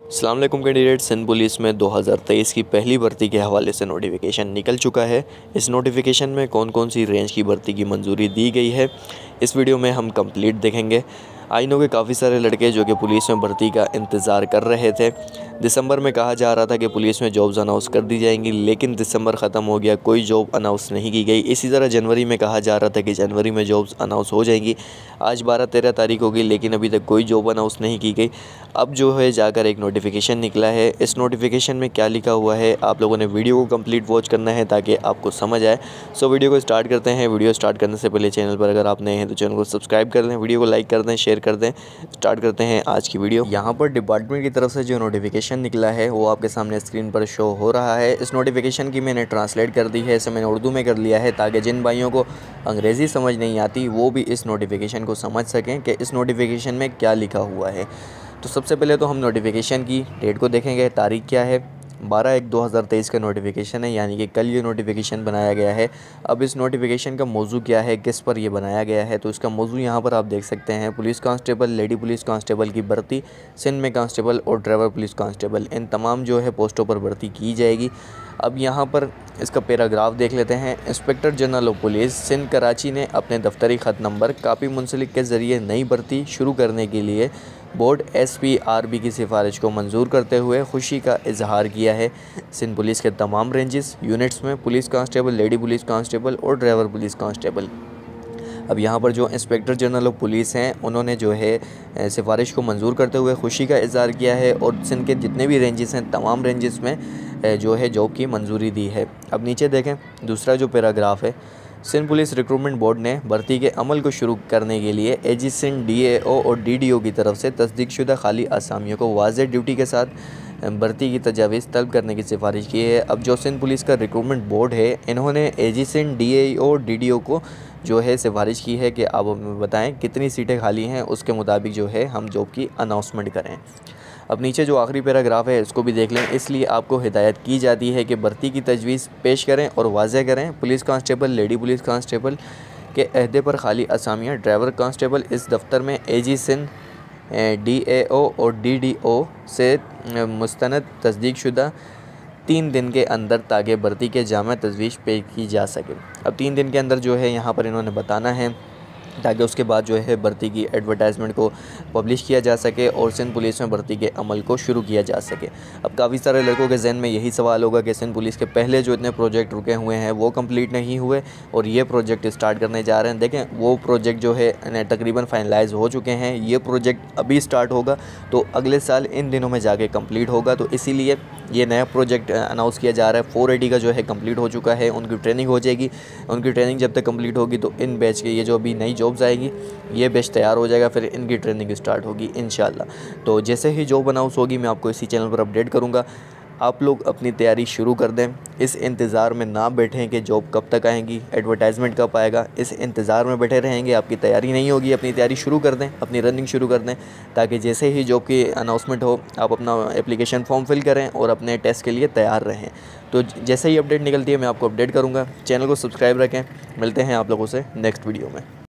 अस्सलाम वालेकुम candidate. Sindh police में 2023 की पहली भर्ती के हवाले से नोटिफिकेशन निकल चुका है। इस नोटिफिकेशन में कौन कौन सी रेंज की भर्ती की मंजूरी दी गई है, इस वीडियो में हम कंप्लीट देखेंगे। आई नो के काफ़ी सारे लड़के जो कि पुलिस में भर्ती का इंतज़ार कर रहे थे। दिसंबर में कहा जा रहा था कि पुलिस में जॉब्स अनाउंस कर दी जाएंगी, लेकिन दिसंबर ख़त्म हो गया, कोई जॉब अनाउंस नहीं की गई। इसी तरह जनवरी में कहा जा रहा था कि जनवरी में जॉब्स अनाउंस हो जाएंगी। आज 12-13 तारीख हो गई, लेकिन अभी तक कोई जॉब अनाउंस नहीं की गई। अब जो है जाकर एक नोटिफिकेशन निकला है। इस नोटिफिकेशन में क्या लिखा हुआ है, आप लोगों ने वीडियो को कंप्लीट वॉच करना है ताकि आपको समझ आए। सो वीडियो को स्टार्ट करते हैं। वीडियो स्टार्ट करने से पहले चैनल पर अगर आप नए हैं तो चैनल को सब्सक्राइब कर दें, वीडियो को लाइक कर दें, शेयर कर दें। स्टार्ट करते हैं आज की वीडियो। यहाँ पर डिपार्टमेंट की तरफ से जो नोटिफिकेशन निकला है वो आपके सामने स्क्रीन पर शो हो रहा है। इस नोटिफिकेशन की मैंने ट्रांसलेट कर दी है, इसे मैंने उर्दू में कर लिया है ताकि जिन भाइयों को अंग्रेज़ी समझ नहीं आती वो भी इस नोटिफिकेशन को समझ सकें कि इस नोटिफिकेशन में क्या लिखा हुआ है। तो सबसे पहले तो हम नोटिफिकेशन की डेट को देखेंगे। तारीख क्या है, 12/1/2023 का नोटिफिकेशन है, यानी कि कल ये नोटिफिकेशन बनाया गया है। अब इस नोटिफिकेशन का मौजू क्या है, किस पर ये बनाया गया है, तो इसका मौजू यहाँ पर आप देख सकते हैं। Police constable, lady police constable की भर्ती सिंध में कांस्टेबल और ड्राइवर पुलिस कांस्टेबल, इन तमाम जो है पोस्टों पर भर्ती की जाएगी। अब यहाँ पर इसका पैराग्राफ देख लेते हैं। Inspector general of police Sindh Karachi ने अपने दफ्तरी ख़त नंबर कापी मुंसलिक के ज़रिए नई भर्ती शुरू करने के लिए बोर्ड SPRB की सिफारिश को मंजूर करते हुए खुशी का इजहार किया है। सिंध पुलिस के तमाम रेंजेस यूनिट्स में police constable, lady police constable और ड्राइवर पुलिस कांस्टेबल। अब यहाँ पर जो इंस्पेक्टर जनरल ऑफ पुलिस हैं उन्होंने जो है सिफारिश को मंजूर करते हुए खुशी का इजहार किया है और सिंध के जितने भी रेंजेस हैं तमाम रेंजेस में जो है जॉब की मंजूरी दी है। अब नीचे देखें, दूसरा जो पैराग्राफ है, सिंध पुलिस रिक्रूटमेंट बोर्ड ने भर्ती के अमल को शुरू करने के लिए AG सिंध DAO और DDO की तरफ से तस्दीकशुदा खाली आसामियों को वाज़ेह ड्यूटी के साथ भर्ती की तजावीज़ तल्ब करने की सिफारिश की है। अब जो सिंध पुलिस का रिक्रूटमेंट बोर्ड है इन्होंने AG सिंध DAO और DDO को जो है सिफारिश की है कि आप हमें बताएं कितनी सीटें खाली हैं, उसके मुताबिक जो है हम जॉब की अनाउंसमेंट करें। अब नीचे जो आखिरी पैराग्राफ है इसको भी देख लें। इसलिए आपको हिदायत की जाती है कि भर्ती की तजवीज़ पेश करें और वाज़ेह करें। Police constable, lady police constable के अहदे पर खाली असामियाँ ड्राइवर कांस्टेबल इस दफ्तर में AG सिंध DAO और DDO से मुस्तनद तस्दीकशुदा 3 दिन के अंदर ताकि भर्ती के जामा तजवीज़ पेश की जा सके। अब 3 दिन के अंदर जो है यहाँ पर इन्होंने बताना है ताकि उसके बाद जो है भर्ती की एडवर्टाइजमेंट को पब्लिश किया जा सके और सिंध पुलिस में भर्ती के अमल को शुरू किया जा सके। अब काफ़ी सारे लड़कों के जहन में यही सवाल होगा कि सिंध पुलिस के पहले जो इतने प्रोजेक्ट रुके हुए हैं वो कंप्लीट नहीं हुए और ये प्रोजेक्ट स्टार्ट करने जा रहे हैं। देखें, वो प्रोजेक्ट जो है तकरीबन फाइनलाइज हो चुके हैं, ये प्रोजेक्ट अभी स्टार्ट होगा तो अगले साल इन दिनों में जाके कंप्लीट होगा। तो इसीलिए ये नया प्रोजेक्ट अनाउंस किया जा रहा है। 480 का जो है कंप्लीट हो चुका है, उनकी ट्रेनिंग हो जाएगी। उनकी ट्रेनिंग जब तक कंप्लीट होगी तो इन बैच के ये जो अभी नई जॉब्स आएगी ये बैच तैयार हो जाएगा, फिर इनकी ट्रेनिंग स्टार्ट होगी इंशाल्लाह। तो जैसे ही जॉब अनाउंस होगी मैं आपको इसी चैनल पर अपडेट करूँगा। आप लोग अपनी तैयारी शुरू कर दें, इस इंतज़ार में ना बैठें कि जॉब कब तक आएंगी, एडवर्टाइजमेंट कब आएगा। इस इंतज़ार में बैठे रहेंगे आपकी तैयारी नहीं होगी। अपनी तैयारी शुरू कर दें, अपनी रनिंग शुरू कर दें ताकि जैसे ही जॉब की अनाउंसमेंट हो आप अपना एप्लीकेशन फॉर्म फिल करें और अपने टेस्ट के लिए तैयार रहें। तो जैसे ही अपडेट निकलती है मैं आपको अपडेट करूँगा। चैनल को सब्सक्राइब रखें। मिलते हैं आप लोगों से नेक्स्ट वीडियो में।